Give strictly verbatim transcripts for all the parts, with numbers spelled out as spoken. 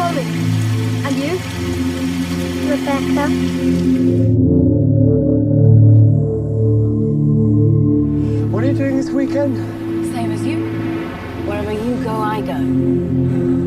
Tommy. And you? Rebecca. What are you doing this weekend? Same as you. Wherever you go, I go.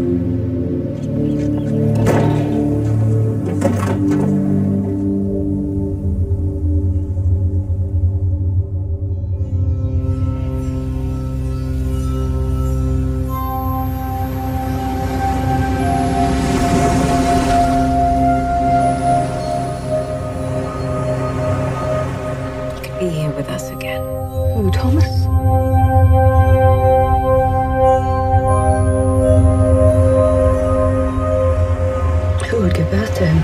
Be here with us again. Who, Thomas? Who would give birth to him?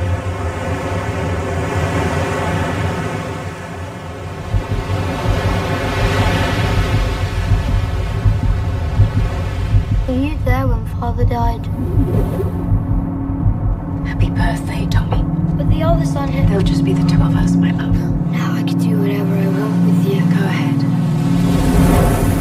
Were you there when Father died? Happy birthday, Tommy. But the other son had... There'll just be the two of us, my love. Now I can do whatever I want with you. Go ahead.